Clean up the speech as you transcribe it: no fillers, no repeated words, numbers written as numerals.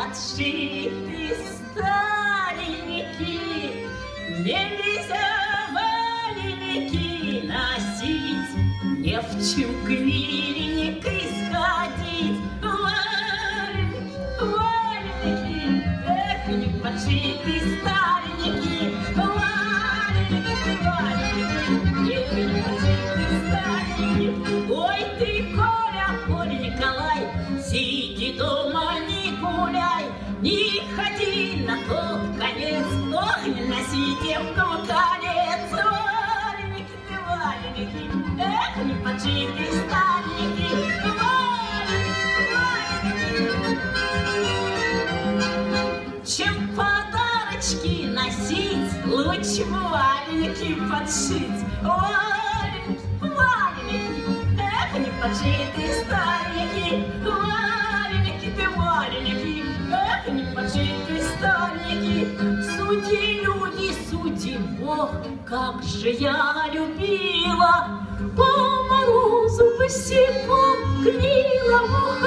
подшиты старенькие, нельзя валеники носить, не в чем клиник исходить. Валеники, эх, не подшиты старенькие, валеники, эх, не подшиты старенькие. Ой, ты, Коля, Коля Николай, сиди дома, не гуляй, не ходи на тот конец, ох, не носи девкам конец. Валеники, ты, валеники, эх, не подшиты старенькие, валеники. Чем подарочки носить, лучше валеники подшить. Валеники, валеники, эх, не подшиты старенькие, валеники, ты, валеники, эх, не подшиты старенькие. Суди, люди, суди, Бог, как же я любила, по морозу босиком гнила.